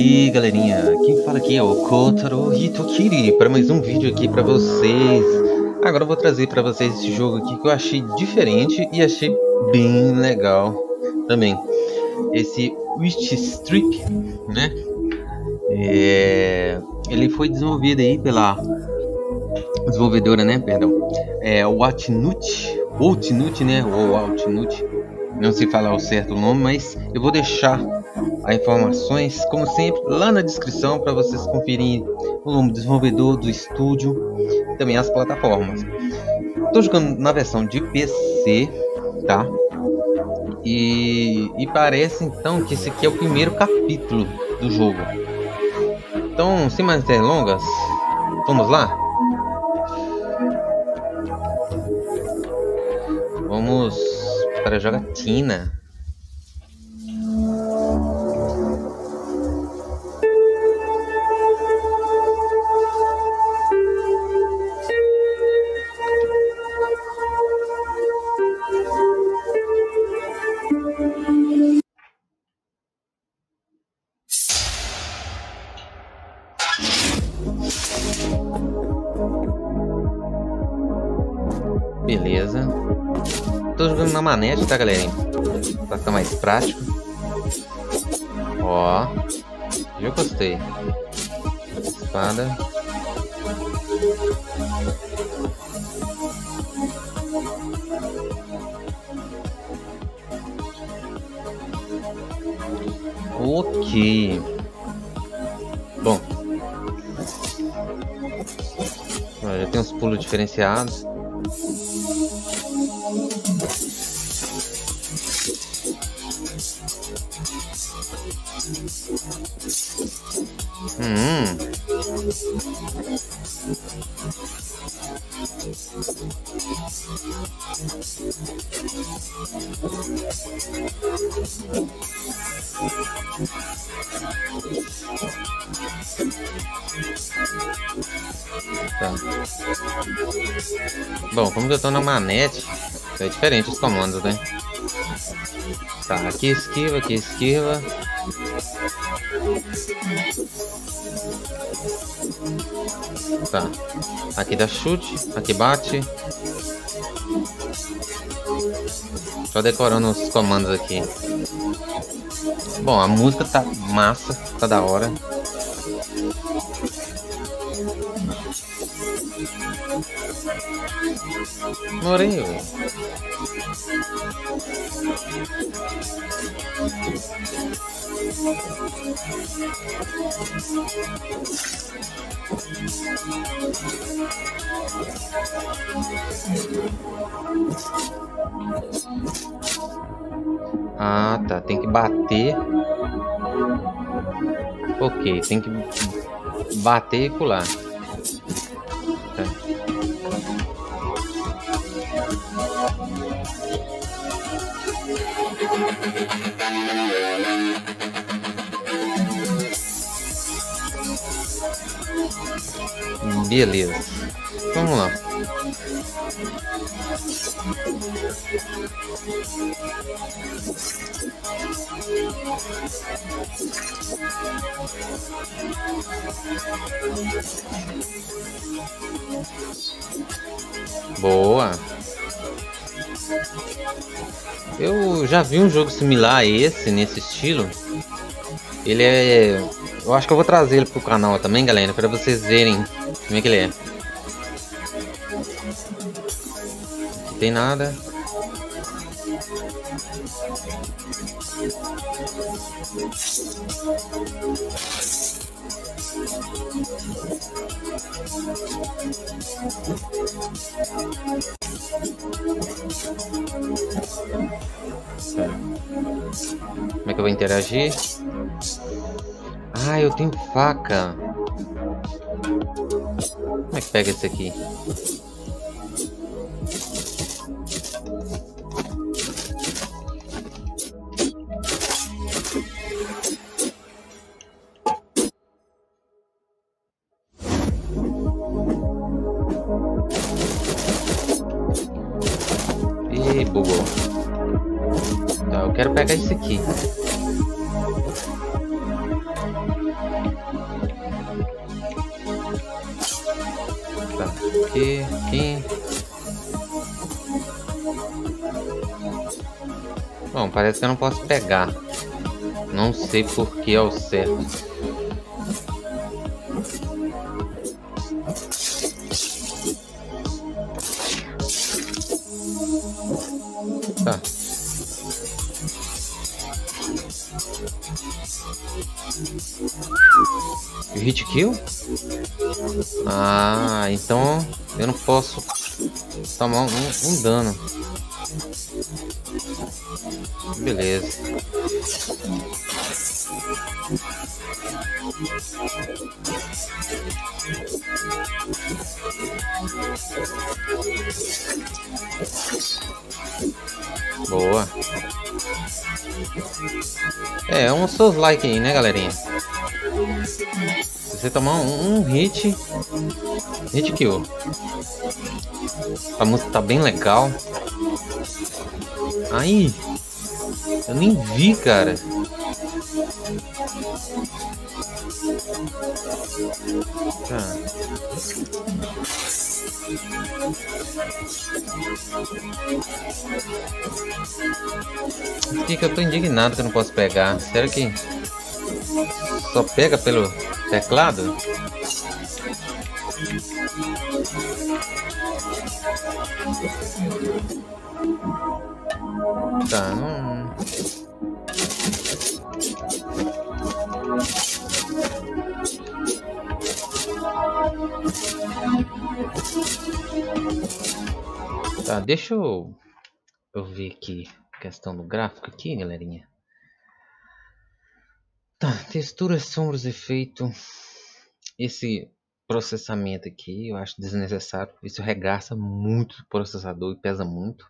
aí, galerinha, quem fala aqui é o Kotaro Hitokiri para mais um vídeo aqui para vocês. Agora eu vou trazer para vocês esse jogo aqui que eu achei diferente e achei bem legal também. Esse Wish Streak, né? Ele foi desenvolvido aí pela desenvolvedora, né? Perdão, Outnut, né? Ou Outnut, não sei falar o certo nome, mas eu vou deixar as informações, como sempre, lá na descrição para vocês conferirem o nome do desenvolvedor, do estúdio e também as plataformas. Estou jogando na versão de PC, tá? E parece então que esse aqui é o primeiro capítulo do jogo. Então, sem mais delongas, vamos lá? Vamos para a jogatina. Beleza. Tô jogando na manete, tá, galerinha? Pra ficar mais prático. Ó, eu gostei. Espada. Ok. Bom, já tem uns pulos diferenciados. Tá. Bom, como eu tô na manete, é diferente os comandos, né? Tá, aqui esquiva, aqui esquiva. Tá, aqui dá chute, aqui bate. Só decorando os comandos aqui. Bom, a música tá massa, tá da hora. Morei, velho. Ah, tá. Tem que bater. Ok, tem que bater e pular. Tá. Beleza. Vamos lá. Boa. Eu já vi um jogo similar a esse, nesse estilo. Ele é... Eu acho que eu vou trazer ele pro canal também, galera, para vocês verem como é que ele é. Não tem nada. Como é que eu vou interagir? Ah, eu tenho faca. Como é que pega esse aqui? Ih, bugou. Tá, eu quero pegar esse aqui. que aqui. Bom, parece que eu não posso pegar. Não sei por que ao certo. Tá. Hit kill? Ah, então eu não posso tomar um dano. Beleza. Boa. É um Souls-like aí, né, galerinha? Se você tomar um hit kill. A música tá bem legal. Aí, eu nem vi, cara. Tá. Por que eu tô indignado que eu não posso pegar? Será que só pega pelo teclado? Tá, não... Tá, deixa eu ver aqui a questão do gráfico aqui, galerinha. Tá, texturas, sombras, efeito. Esse processamento aqui eu acho desnecessário. Isso regaça muito o processador e pesa muito.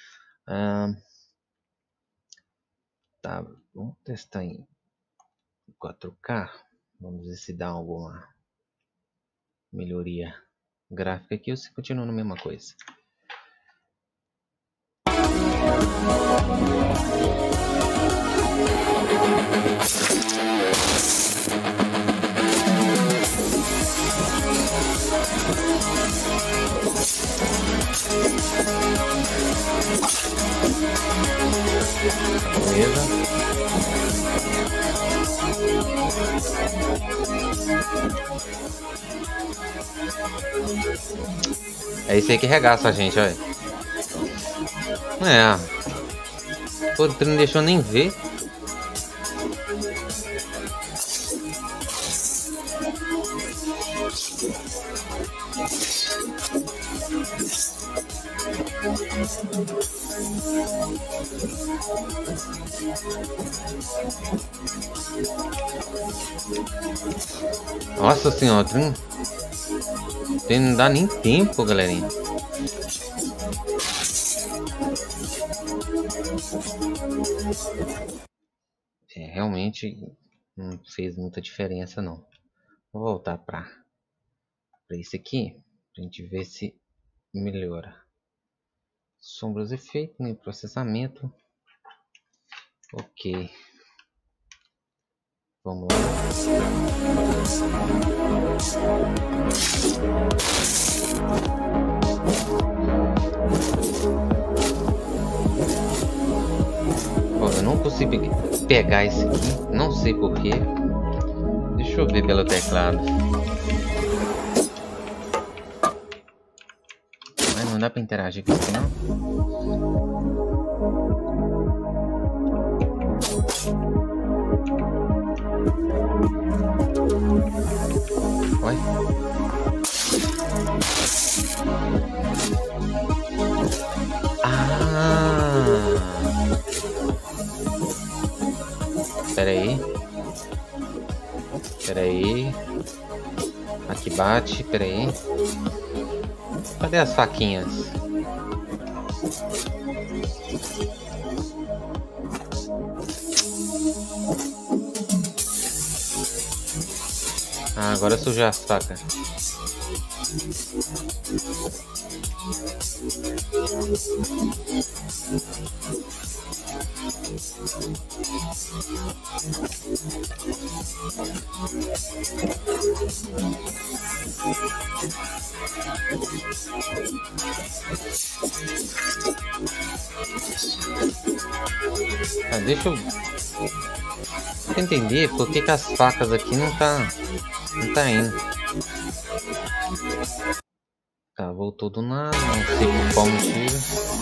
Tá, vamos testar em 4K. Vamos ver se dá alguma melhoria gráfica aqui ou se continua na mesma coisa. Beleza. É isso aí que regaça a gente, olha. Pô, tu não deixou nem ver. Nossa senhora, não dá nem tempo, galerinha. Realmente não fez muita diferença não. Vou voltar para isso aqui, pra gente ver se melhora. Sombras, efeito, né? Processamento. Ok. Vamos lá. Bom, eu não consigo pegar esse aqui. Não sei porquê. Deixa eu ver pelo teclado. Mas não dá pra interagir com isso não. Oi? Pera aí. Aqui bate, pera aí. Cadê as faquinhas? Agora sujou as facas. Deixa eu entender por que as facas aqui não tá indo. Tá, voltou do nada, não sei por qual motivo.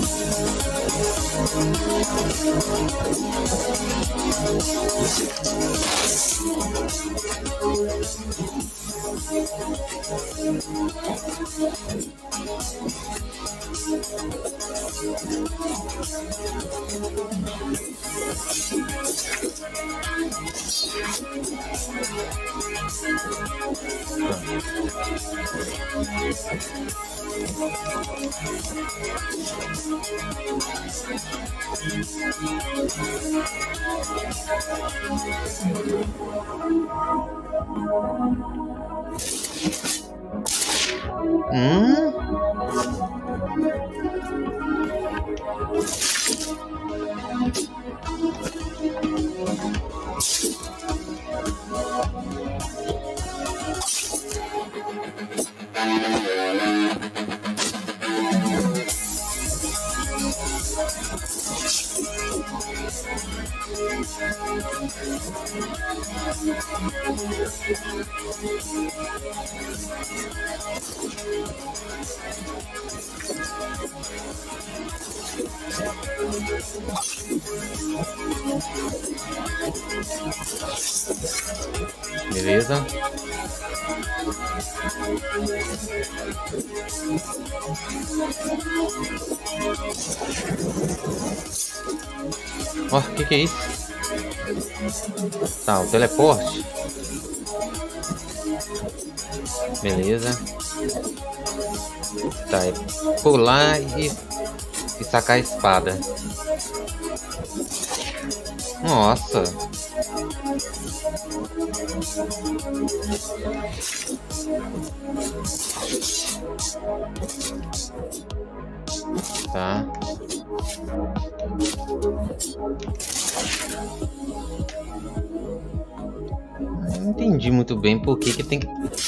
Beleza. Ó, que é isso? Tá, o teleporte. Beleza. Tá, é pular e sacar a espada. Nossa. Tá. Eu não entendi muito bem por que tem que...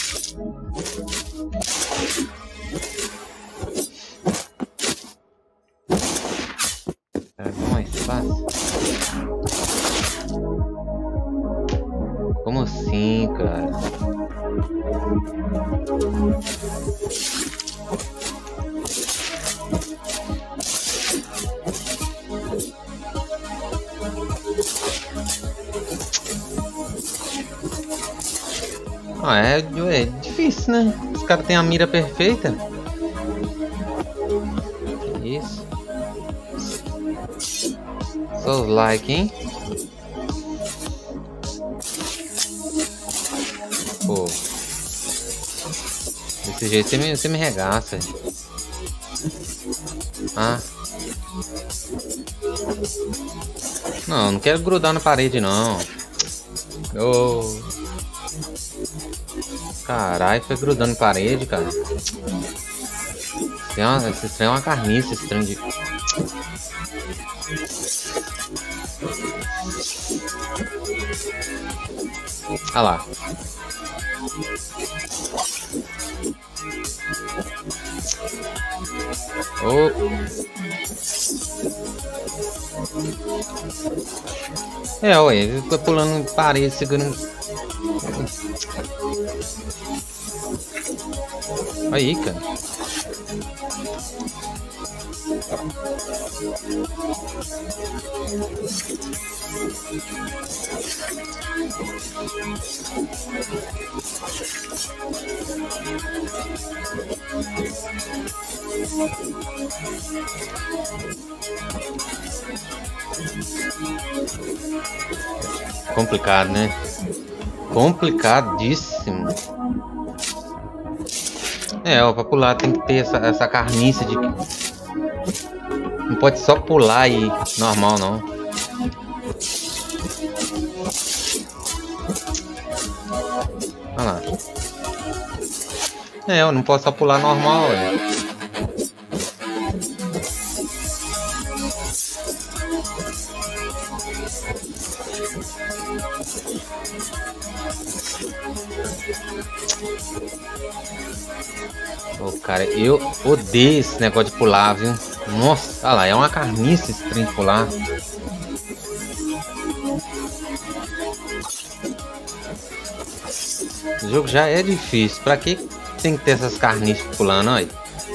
É mais fácil. Como assim, cara? Ah, é difícil, né? Os caras têm a mira perfeita. Isso. Só like, hein? Pô. Desse jeito você me regaça. Ah. Não quero grudar na parede, não. Oh. Caralho, foi grudando na parede, cara. Esse trem é uma carniça, esse trem de... Ah lá. Oh. Ué, ele foi pulando parede, segurando... Aí, cara. Complicado, né? Complicadíssimo. Ó, pra pular tem que ter essa carniça de... Não pode só pular e normal, não. Olha lá. Eu não posso só pular normal, Ô, cara, eu odeio esse negócio de pular, viu? Nossa, olha lá, é uma carniça esse trem de pular. O jogo já é difícil. Pra que tem que ter essas carniças pulando aí?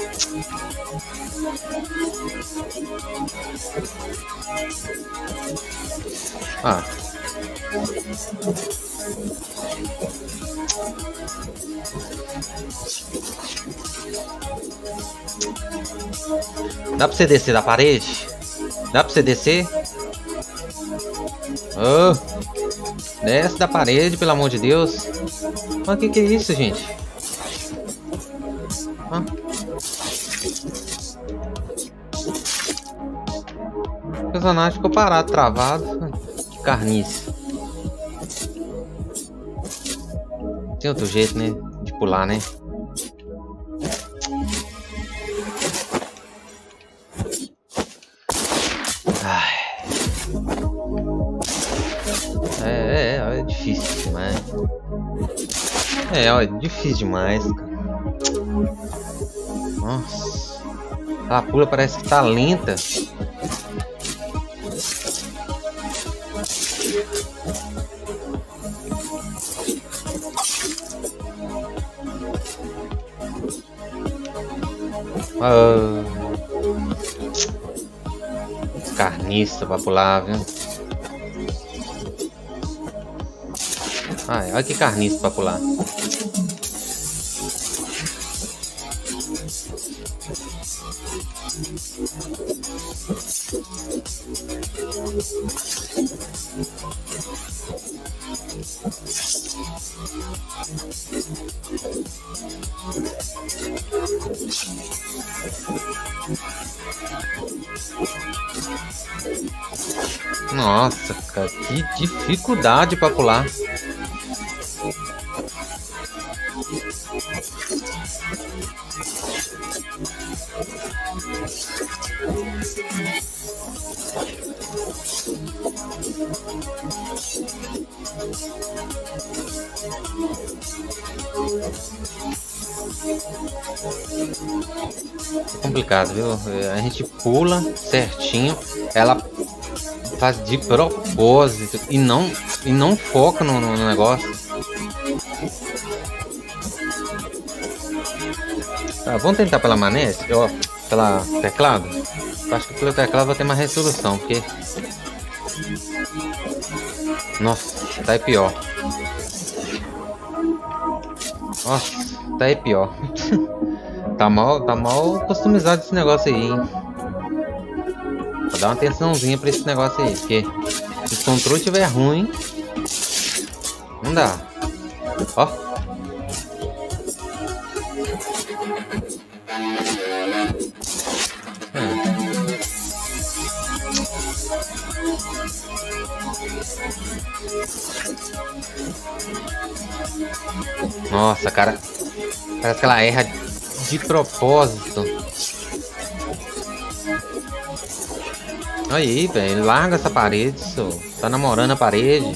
Ah. Dá pra você descer da parede? Dá pra você descer? Oh, desce da parede, pelo amor de Deus. Mas que é isso, gente? Ah. O personagem ficou parado, travado. Que carniça. Tem outro jeito, né? De pular, né? É difícil demais. É difícil demais, cara. Nossa. A pula parece que tá lenta. Carniça pra pular, viu? Olha que carniça pra pular. Nossa, cara, que dificuldade pra pular. É complicado, viu? A gente pula certinho, ela faz de propósito e não foca no negócio. Tá, vamos tentar pela manete, ó, pela teclado. Acho que pelo teclado vai ter mais resolução, porque nossa, tá aí pior. Nossa, tá aí pior. Tá mal customizado esse negócio aí, hein? Vou dar uma atençãozinha pra esse negócio aí, porque se o controle estiver ruim, não dá. Ó. Nossa, cara. Parece que ela erra de propósito. Aí, velho. Larga essa parede, só. Tá namorando a parede.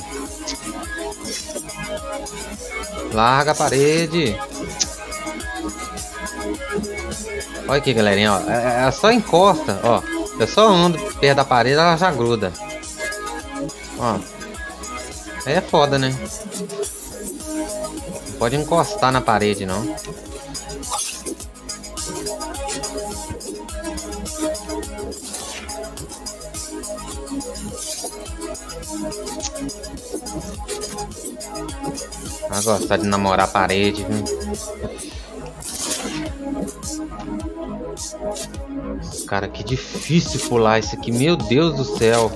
Larga a parede. Olha aqui, galerinha, ó. Ela só encosta, ó. Eu só ando perto da parede, ela já gruda. Ó. Aí é foda, né? Não pode encostar na parede, não. Ela gosta de namorar a parede, viu? Cara, que difícil pular isso aqui, meu Deus do céu.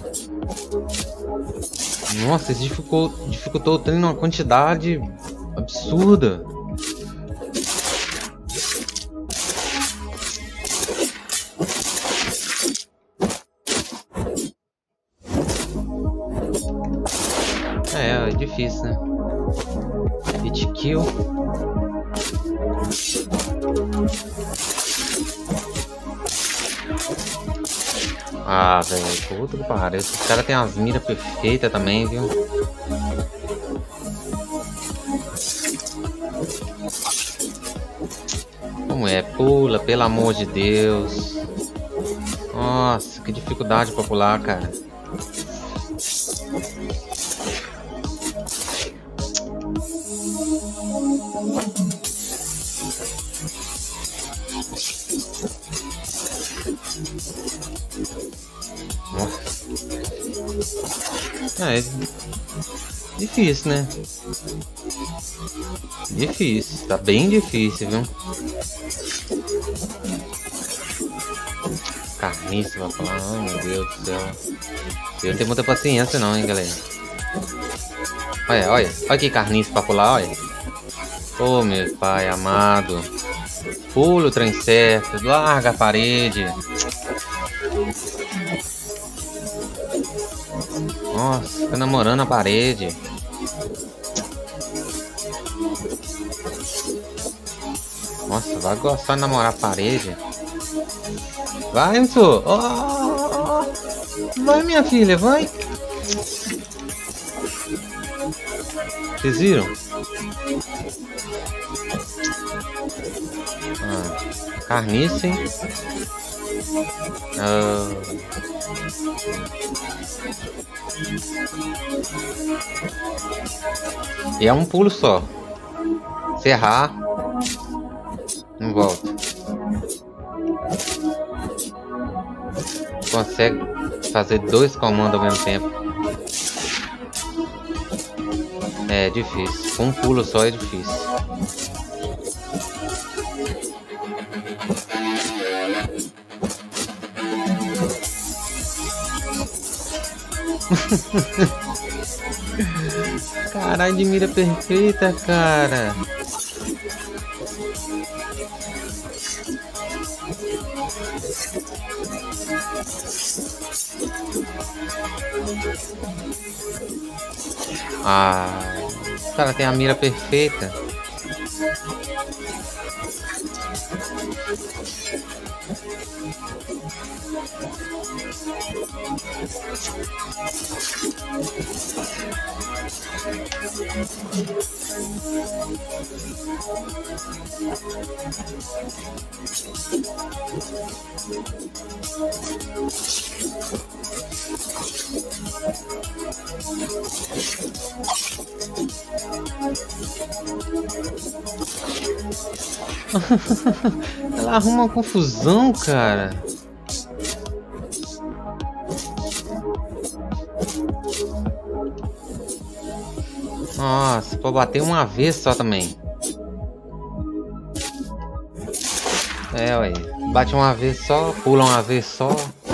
Nossa, isso dificultou o treino numa quantidade absurda. É difícil, né? Hit kill. Ah, velho, puta que pariu. Esse cara tem umas miras perfeitas também, viu? Como é? Pula, pelo amor de Deus. Nossa, que dificuldade pra pular, cara. É difícil, né? Difícil, tá bem difícil, viu? Carniça vai falar, oh meu Deus do céu. Eu não tenho muita paciência não, hein, galera. Olha que carniça pra pular, olha. Oh meu pai amado. Pula o trem certo, larga a parede. Nossa, fica namorando a parede. Nossa, vai gostar de namorar a parede. Vai, Enzo. Vai, minha filha, vai. Vocês viram? Carniça, hein? E é um pulo só. Se errar, não volta. Consegue fazer 2 comandos ao mesmo tempo. É difícil. Um pulo só é difícil. Caralho, de mira perfeita, cara. O cara tem a mira perfeita. Ela arruma uma confusão, cara. Nossa, pode bater uma vez só também. É, ué. Bate uma vez só, pula uma vez só.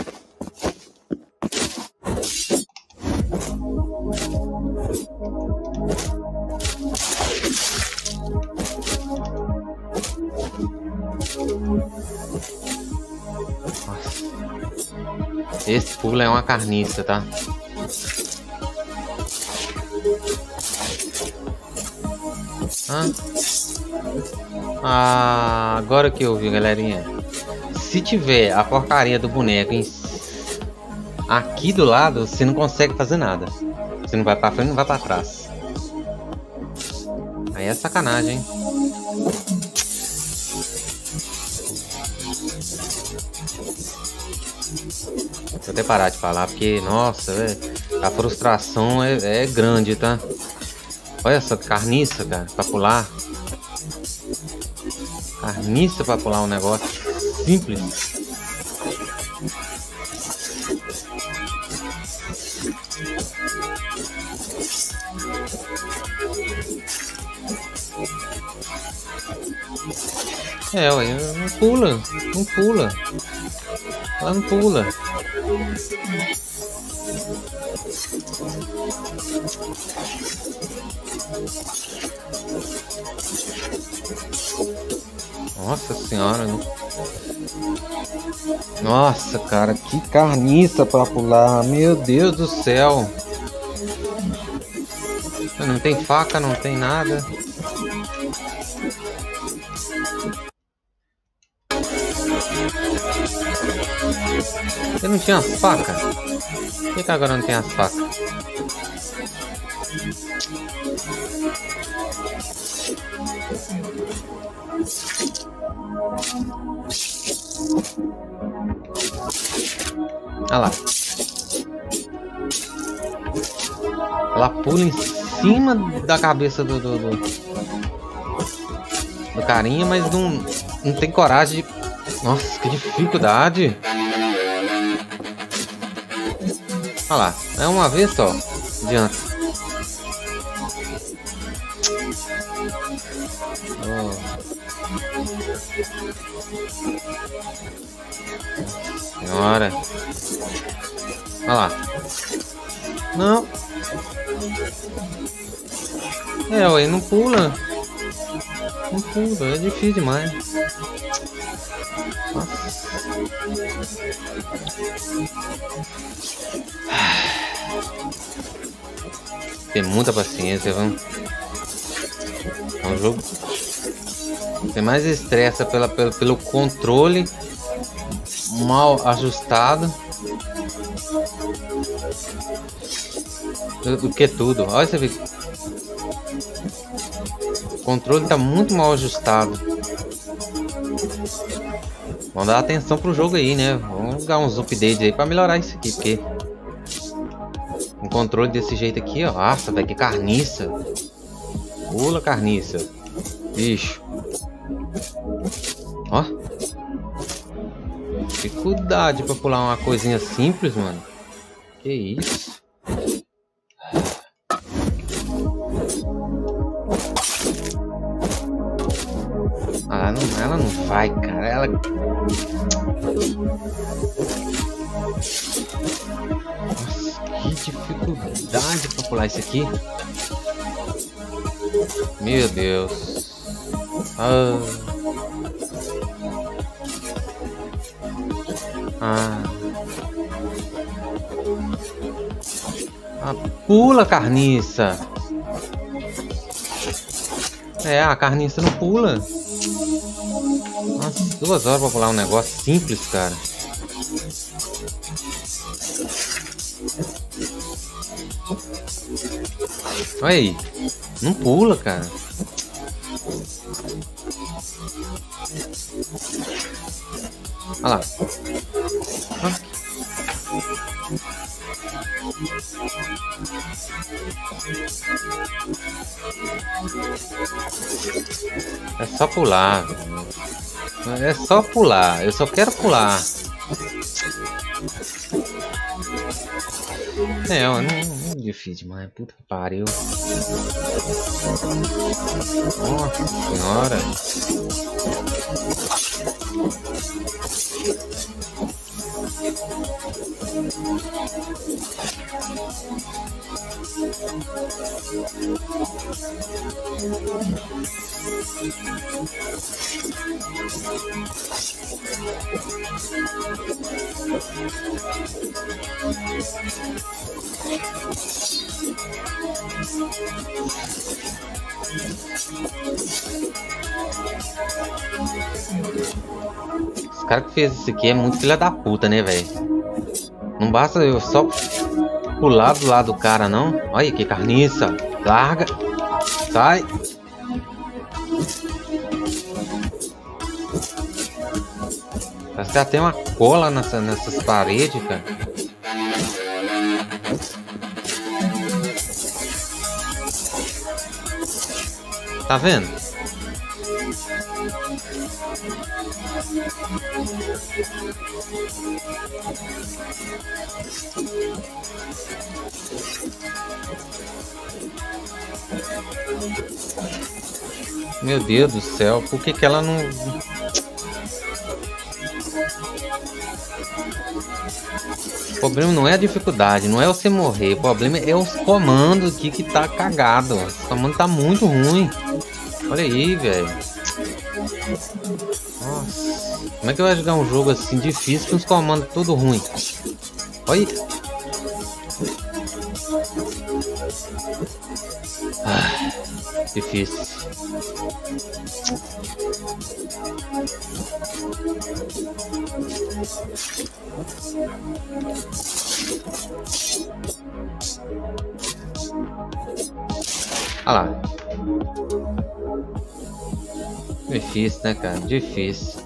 Esse pulo é uma carniça, tá? Agora que eu vi, galerinha. Se tiver a porcaria do boneco aqui do lado, você não consegue fazer nada. Você não vai pra frente, não vai pra trás. Aí é sacanagem, hein? Vou até parar de falar, porque, nossa, a frustração é grande, tá? Olha essa carniça, cara, pra pular. Carniça pra pular um negócio simples. Ué, não pula, não pula. Ela não pula. Nossa senhora, não... Nossa, cara, que carniça pra pular. Meu Deus do céu. Não tem faca, não tem nada. Eu não tinha as facas? Por que agora não tem as facas? Olha lá. Ela pula em cima da cabeça do carinha, mas não tem coragem de... Nossa, que dificuldade. Olha lá, é uma vez só. Adianta. Senhora. Olha lá. Não. Ué, não pula. Não pula, é difícil demais. Nossa. Tem muita paciência, vamos. É um jogo. Tem mais estressa pelo controle mal ajustado do que tudo. Olha, você vê. O controle tá muito mal ajustado. Vamos dar atenção pro jogo aí, né? Vamos dar uns updates aí pra melhorar isso aqui, porque um controle desse jeito aqui, ó. Nossa, velho, que carniça. Pula, carniça. Bicho. Ó. Dificuldade pra pular uma coisinha simples, mano. Que isso? Ah, não, ela não vai, cara. Ela... Nossa, que dificuldade pra pular isso aqui. Meu Deus. Pula, carniça. É, a carniça não pula. Nossa, 2 horas pra pular um negócio simples, cara. Olha aí. Não pula, cara. Olha lá. É só pular. É só pular. Eu só quero pular. Não é difícil demais. Puta que pariu. Nossa senhora. Esse cara que fez isso aqui é muito filha da puta, né, velho? Não basta eu só pular do lado do cara, não. Olha que carniça. Larga. Sai. Parece que já tem uma cola nessas paredes, cara. Tá vendo? Meu Deus do céu, por que ela não... O problema não é a dificuldade, não é você morrer. O problema é os comandos aqui que tá cagado. O comando tá muito ruim. Olha aí, velho. Nossa. Como é que eu vou jogar um jogo assim difícil com os comandos tudo ruim? Olha. Difícil. Olha lá. Difícil, né, cara? Difícil.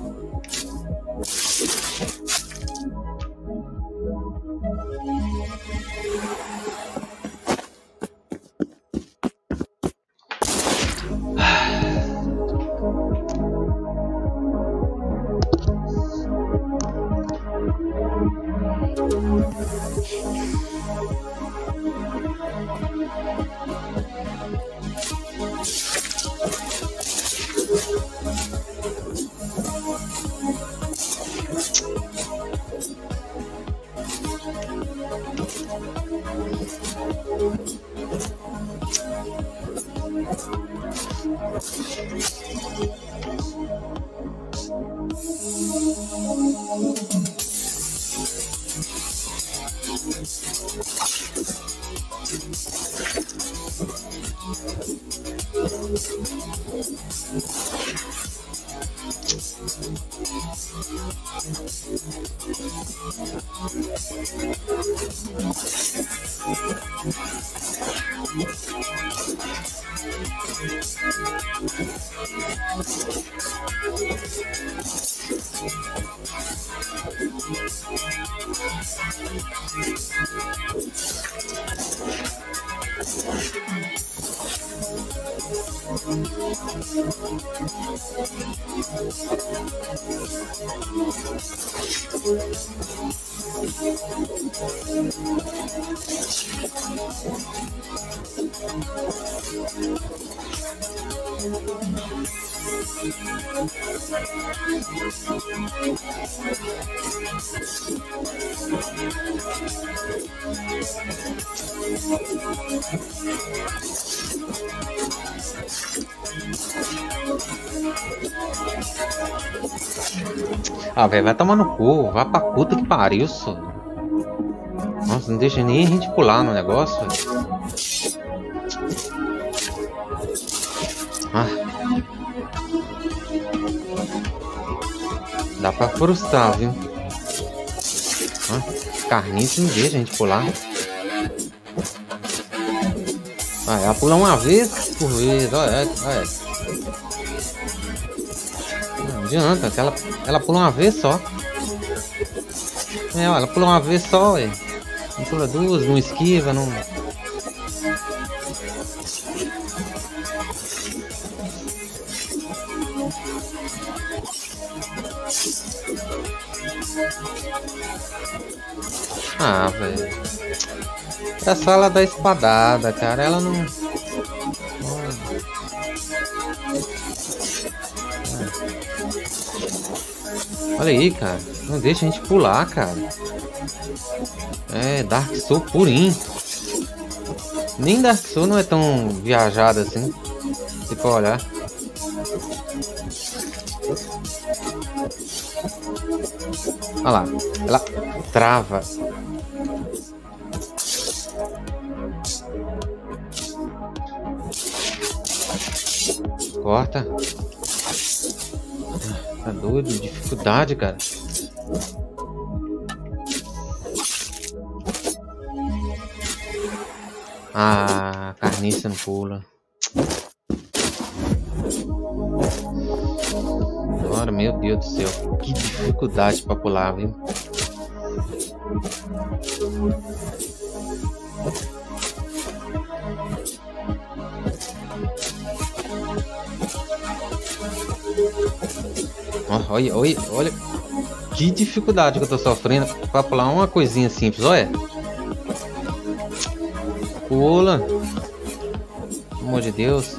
Ah, velho, vai tomar no cu. Vai pra puta que pariu, só. Nossa, não deixa nem a gente pular no negócio, velho. Ah. Dá pra frustrar, viu? Ah, carninho não deixa a gente pular. Ah, ela pula uma vez por vez, olha. Não adianta, ela pula uma vez só. É, ela pula uma vez só, ué. Não pula duas, não esquiva, não. Ah, velho. É só ela dar espadada, cara. Ela não. Olha aí, cara. Não deixa a gente pular, cara. É, Dark Souls purinho. Nem Dark Souls não é tão viajado assim. Se for olhar. Olha lá. Ela trava. Corta. Tá doido, dificuldade, cara. Ah, carniça não pula. Agora, meu Deus do céu, que dificuldade pra pular, viu? Olha que dificuldade que eu tô sofrendo pra pular uma coisinha simples, olha. Pula. Pelo amor de Deus.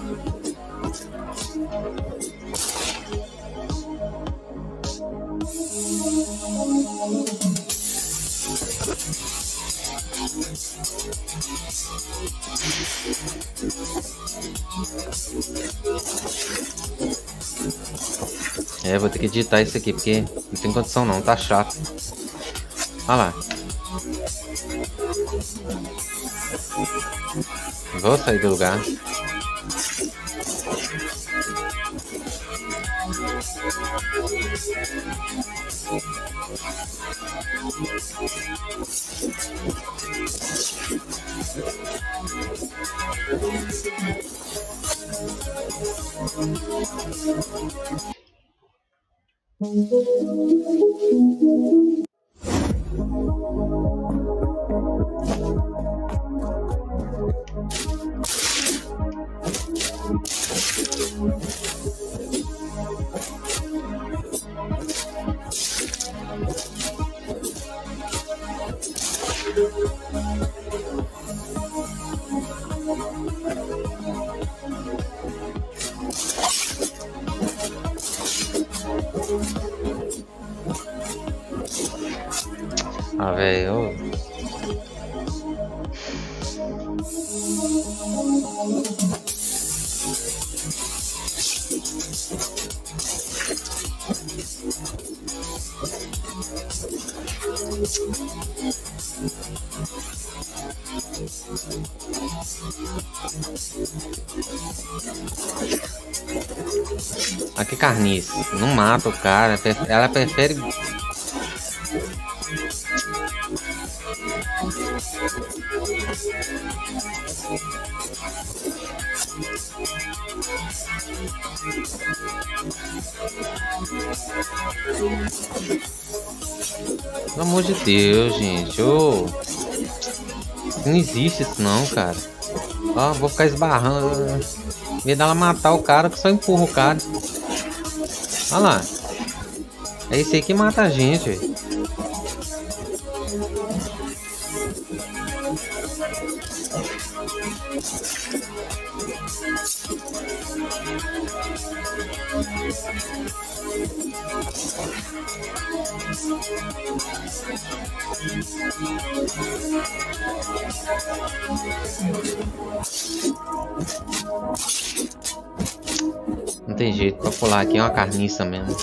É, vou ter que editar isso aqui, porque não tem condição não, tá chato. Olha lá. Vou sair do lugar. Ah, velho. Ah, que carniça. Não mata o cara. Ela prefere... Pelo amor de Deus, gente. Ô, não existe isso não, cara. Ó, vou ficar esbarrando. Em vez dela matar o cara, que só empurra o cara. Olha lá. É esse aí que mata a gente, velho. Não tem jeito, pra pular aqui é uma carniça mesmo.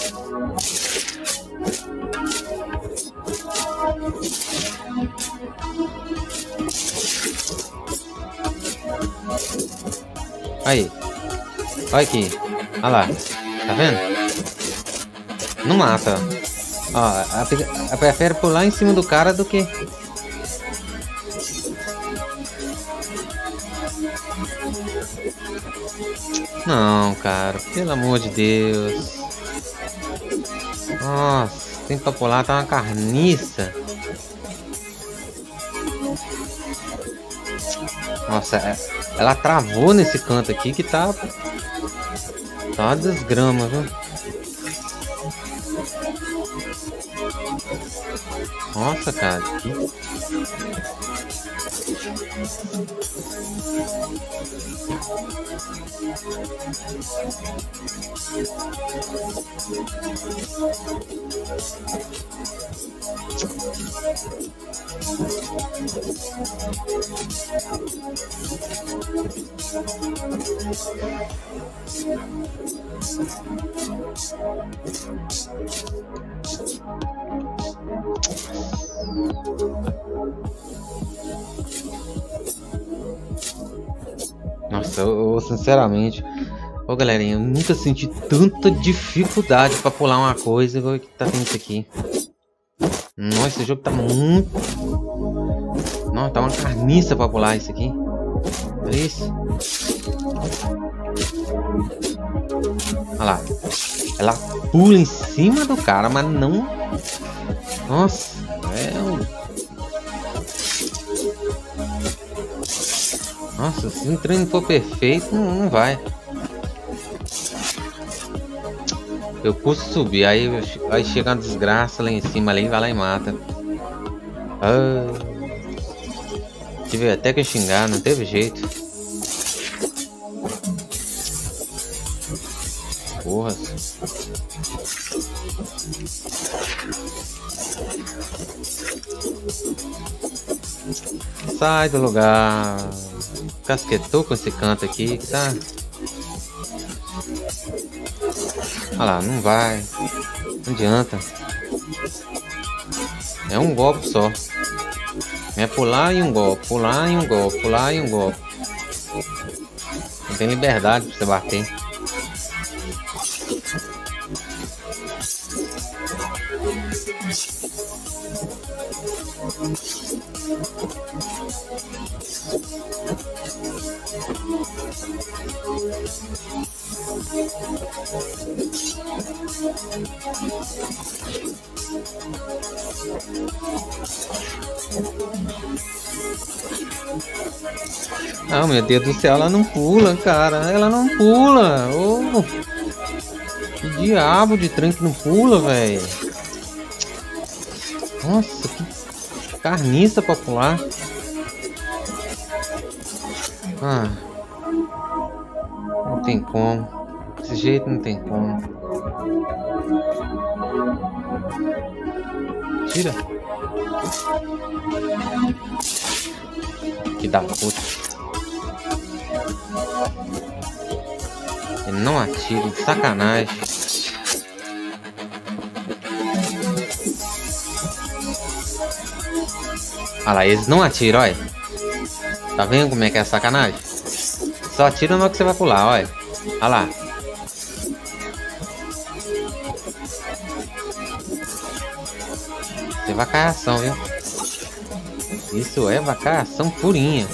Aí. Olha aqui. Olha lá. Tá vendo? Não mata. Ó, ela prefere pular em cima do cara do que... Não, cara. Pelo amor de Deus. Nossa, tem pra pular, tá uma carniça. Nossa, ela travou nesse canto aqui que tá... Tá uma desgrama, viu? Nossa, cara. Nossa, eu sinceramente, ô galerinha, eu nunca senti tanta dificuldade pra pular uma coisa igual que tá tendo isso aqui. Nossa, esse jogo tá muito... Nossa, tá uma carniça pra pular isso aqui. Olha isso. Olha lá. Ela pula em cima do cara, mas não... Nossa, Nossa, se o treino for perfeito, não vai. Eu custo subir, aí chega uma desgraça lá em cima, ali, vai lá e mata. Tive até que xingar, não teve jeito. Porra. Sai do lugar. Casquetou com esse canto aqui, que tá... Olha lá, não vai. Não adianta. É um golpe só. É pular e um golpe, pular e um golpe, pular e um golpe. Não tem liberdade pra você bater. Ah, meu Deus do céu, ela não pula, cara. Ela não pula. Oh, que diabo de trem que não pula, velho. Nossa, que carniça pra pular. Ah, não tem como. Desse jeito não tem como. Tira. Que da puta. Ele não atira, de sacanagem. Olha lá, eles não atiram, olha. Tá vendo como é que é a sacanagem? Só atira na hora que você vai pular, olha. Olha lá. Isso é vacaiação, viu? Isso é vacaiação purinha.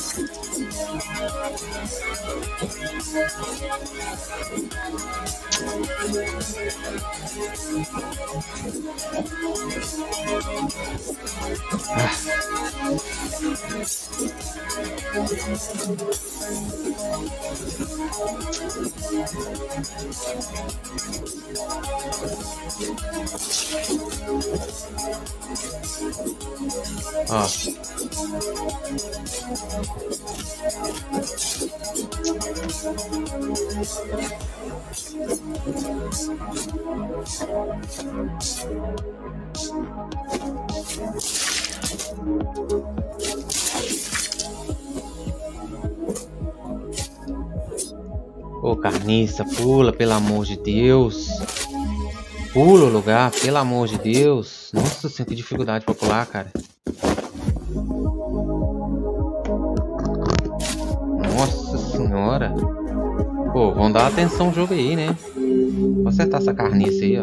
Ó. Ô, carniça, pula, pelo amor de Deus. Pula o lugar, pelo amor de Deus. Nossa, eu sinto dificuldade pra pular, cara. Nossa senhora. Pô, vamos dar atenção ao jogo aí, né? Vou acertar essa carniça aí, ó.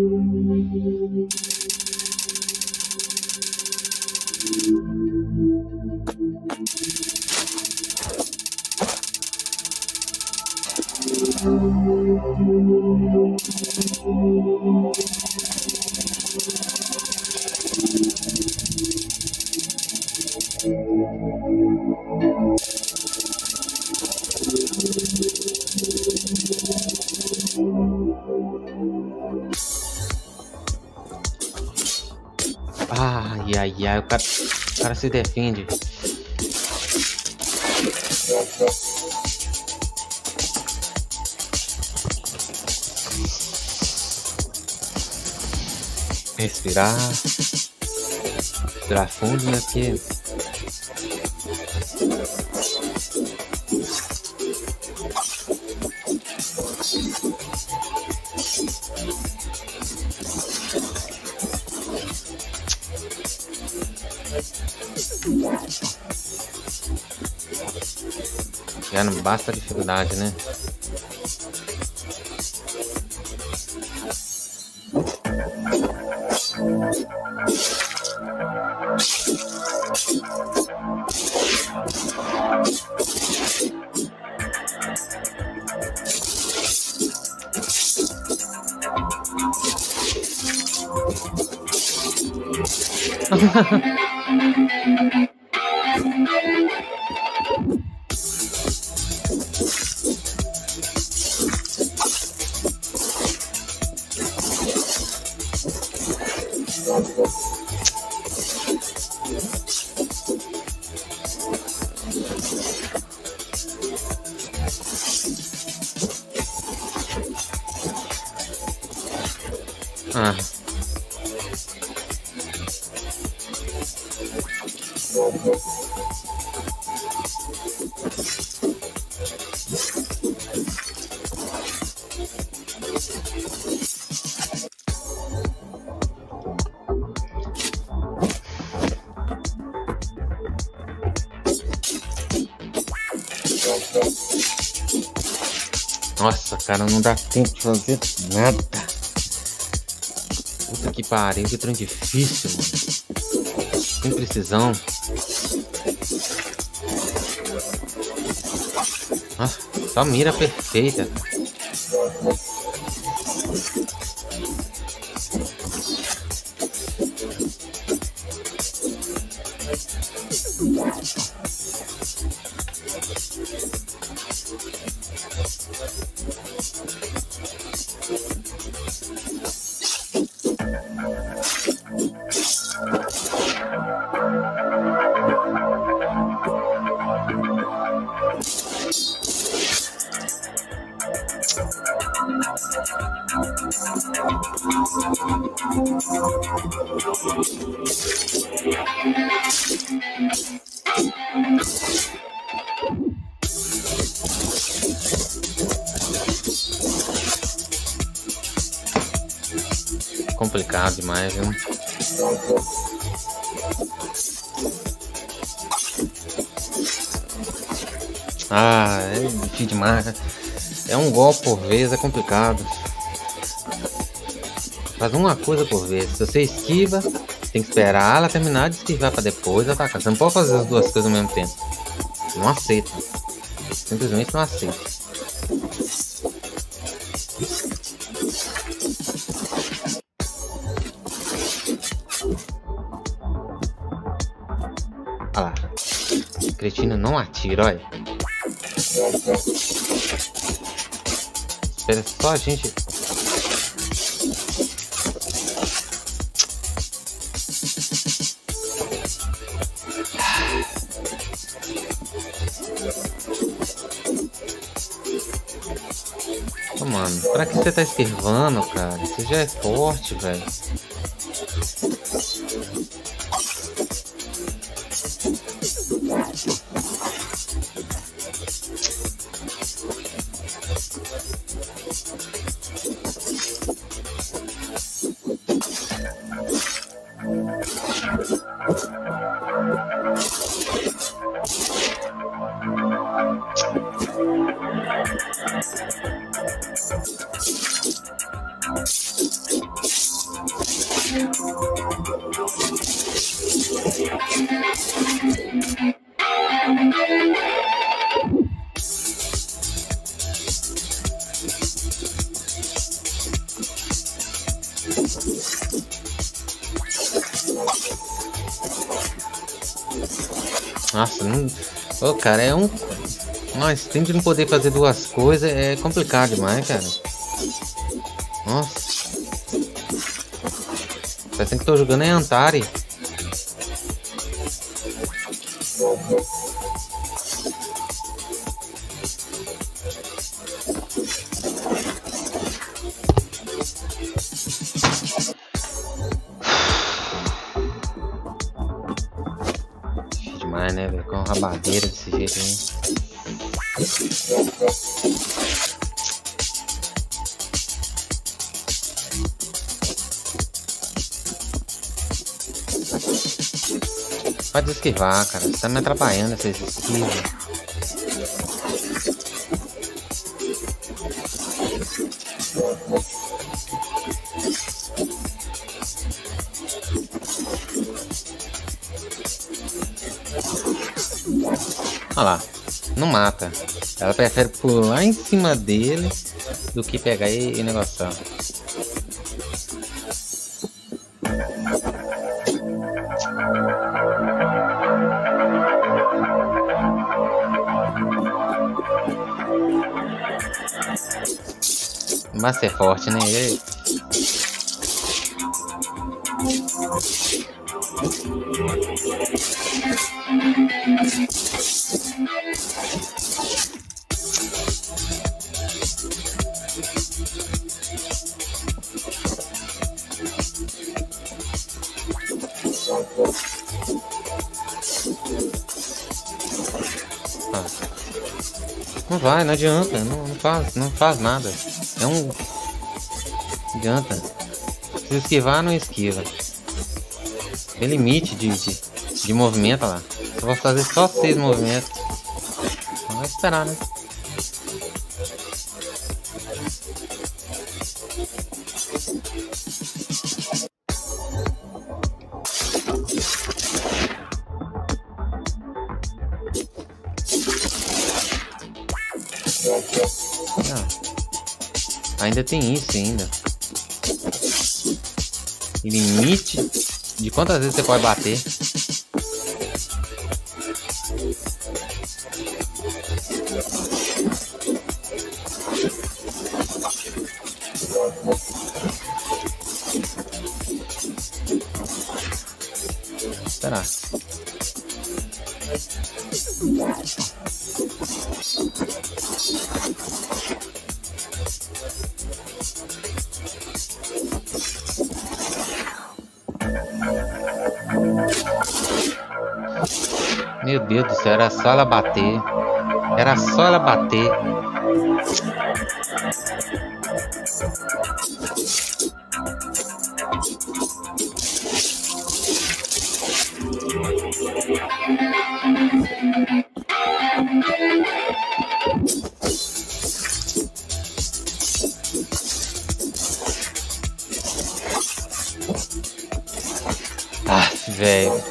Ai, ai, ai, o cara se defende. Respirar. Respirar fundo, né? Porque... já não basta a dificuldade, né? Ah. Nossa, cara, não dá tempo de fazer nada. Puta que pariu, que trem difícil, mano. Sem precisão. Ah, só mira perfeita. Complicado demais, viu? Ah, é difícil demais. É um golpe por vez, é complicado. Faz uma coisa por vez. Se você esquiva, tem que esperar ela terminar de esquivar para depois atacar. Você não pode fazer as duas coisas ao mesmo tempo. Não aceita. Simplesmente não aceita. Olha lá. O cretino não atira, olha. Espera só a gente... Ô, mano, pra que você tá esquivando, cara? Você já é forte, velho. Nossa, não... Ô, cara, é um... Nossa, tem de não poder fazer duas coisas é complicado demais, cara. Nossa. Parece que tô jogando em Antari. Demais, né, velho? Com uma rabadeira desse jeito aí. Pode esquivar, cara. Você tá me atrapalhando esses esquivos. Olha lá, não mata. Ela prefere pular em cima dele do que pegar e negociar. Vai ser forte, né? Não vai, não adianta, não faz nada. É um... Não adianta. Se esquivar, não esquiva. Tem limite de movimento, olha lá. Eu vou fazer só 6 movimentos. Então vai esperar, né? Ainda tem isso ainda. Limite de quantas vezes você pode bater. Será? Meu Deus do céu, era só ela bater. Era só ela bater. Ah, velho.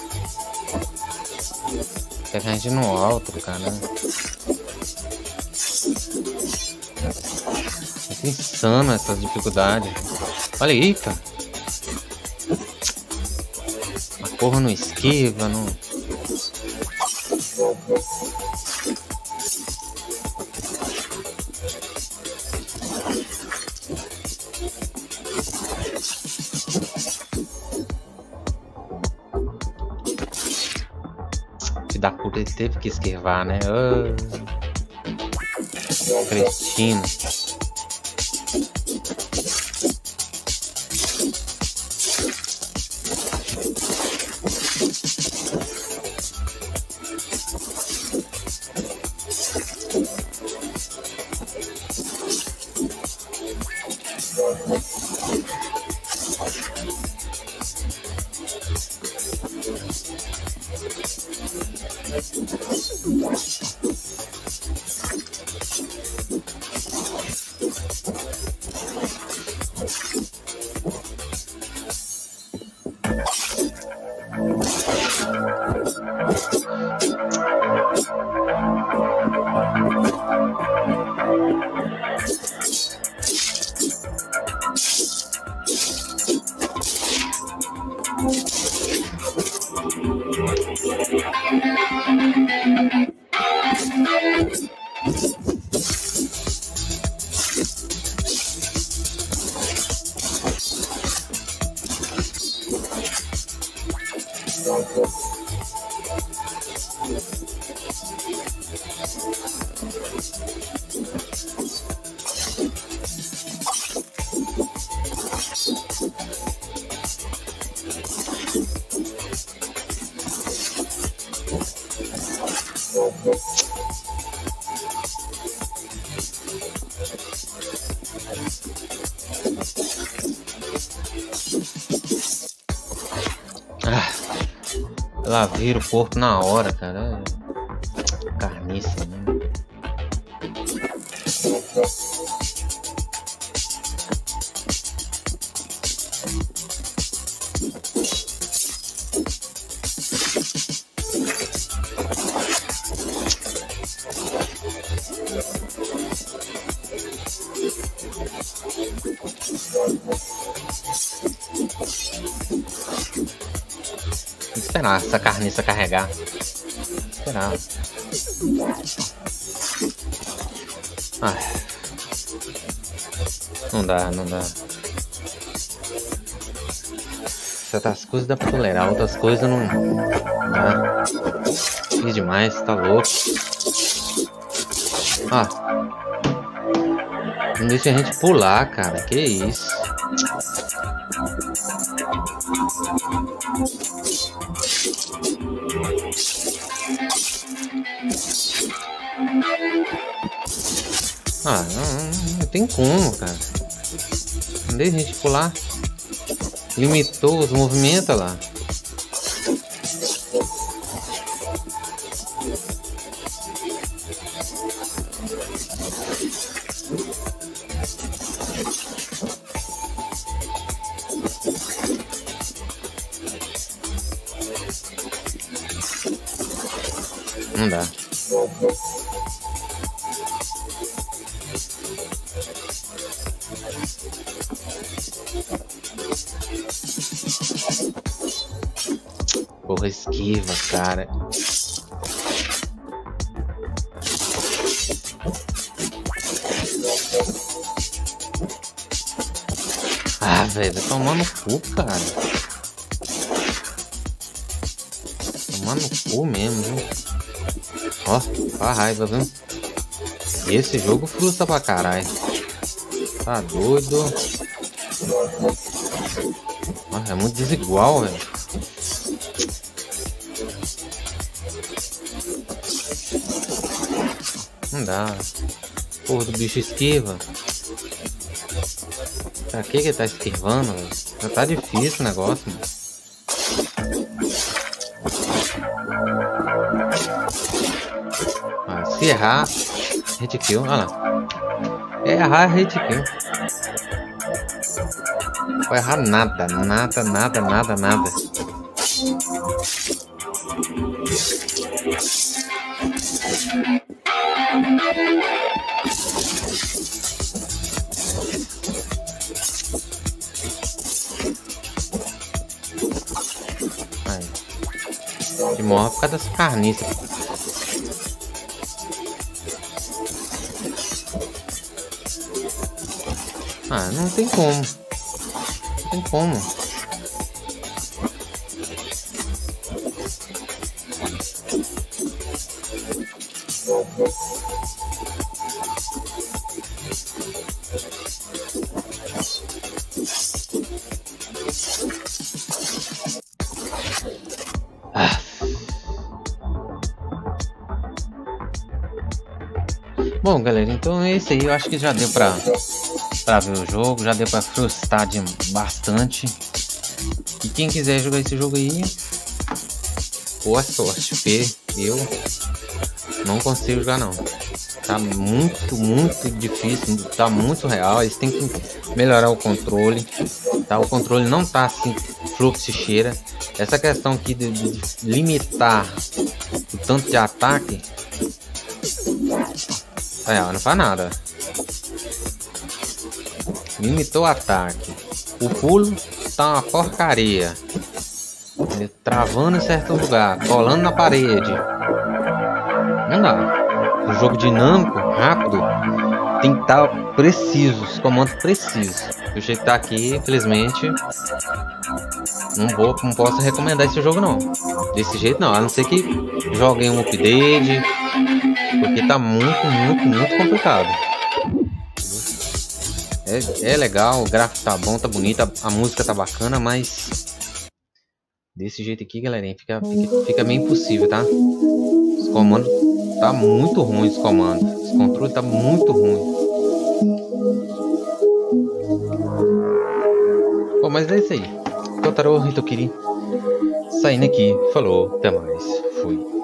Pega a gente no alto, cara. É insano essas dificuldades. Olha aí, cara. A porra não esquiva, não. Da puta, ele teve que esquivar, né? Oh, cretino. Ela vira o corpo na hora, cara. Carniça, né? Esperar essa carniça carregar. Esperar. Não dá, não dá. Certas coisas dá pra tolerar, outras coisas não dá. Fiz demais, tá louco. Não deixa a gente pular, cara. Que isso? Não tem como, cara. Não deixa a gente pular. Limitou os movimentos lá. Não dá. Porra, esquiva, cara. Ah, velho, vai tomar no cu, cara. Tomar no cu mesmo, viu? Ó, a raiva, viu? Esse jogo frustra pra caralho. Tá doido? Nossa, é muito desigual, velho. Não dá. Porra do bicho esquiva. Pra que ele tá esquivando, velho? Já tá difícil o negócio, mano. Ah, se errar, hit kill. Olha lá. Errar, hit kill. Não vai errar nada, nada, nada, nada, nada. De morre por causa das carniças. Ah, não tem como. Não tem como. Bom, galera, então é isso aí. Eu acho que já deu pra ver o jogo, já deu pra frustrar bastante. E quem quiser jogar esse jogo aí, boa sorte, porque eu não consigo jogar não. Tá muito difícil, tá muito real. Eles têm que melhorar o controle, tá? O controle não tá assim, fluxo e cheira. Essa questão aqui de limitar o tanto de ataque, não faz nada. Limitou o ataque. O pulo tá uma porcaria. Ele travando em certo lugar, colando na parede. Não dá. O jogo dinâmico, rápido, tem que estar preciso, os comandos precisos. Do jeito que tá aqui, infelizmente, não posso recomendar esse jogo não. Desse jeito não, a não ser que joguem um update, porque tá muito complicado. É legal, o gráfico tá bom, tá bonito, a música tá bacana, mas desse jeito aqui, galerinha, fica meio impossível, tá? Os comandos tá muito ruim, os comandos. Os controles tá muito ruim. Bom, mas é isso aí. Totaro Hitokiri saindo aqui. Falou, até mais. Fui.